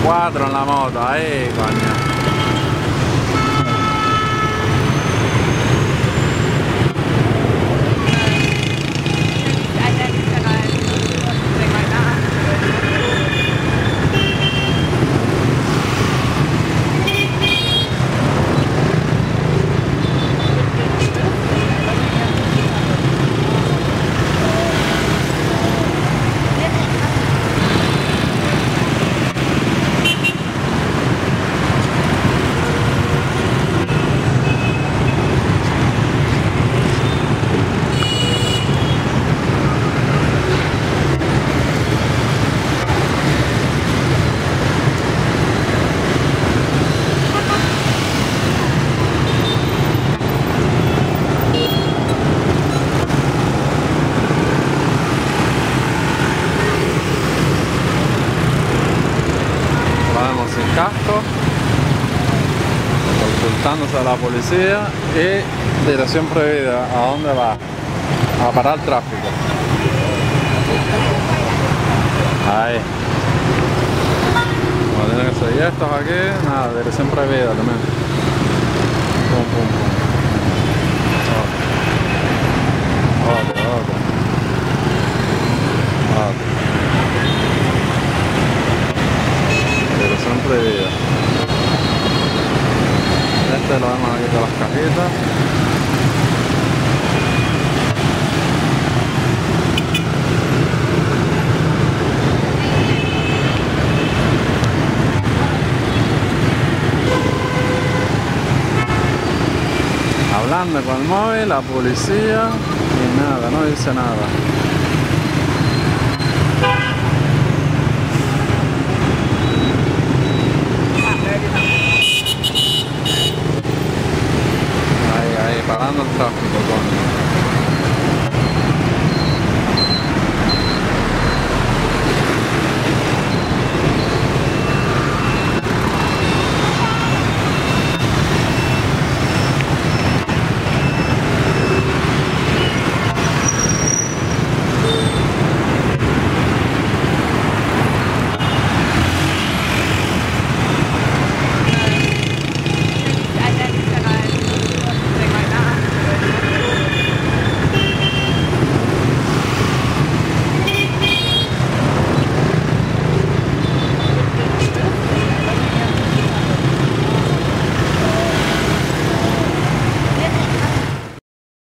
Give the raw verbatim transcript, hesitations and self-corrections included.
cuatro en la moto, ahí, coño. Casco, ocultándose a la policía y dirección prohibida. ¿A dónde va? A parar el tráfico. Ahí. Como tienen que seguir estos aquí, nada, dirección prohibida también. Pum, pum, pum. Otro, otro, otro. Otro. Dirección prohibida. Este lo vemos aquí con las cajitas. Hablando con el móvil, la policía y nada, no dice nada.